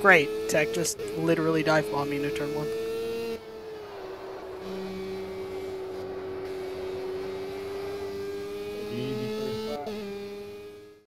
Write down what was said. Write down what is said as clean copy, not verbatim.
Great. Tech just literally dive bomb me into turn 1.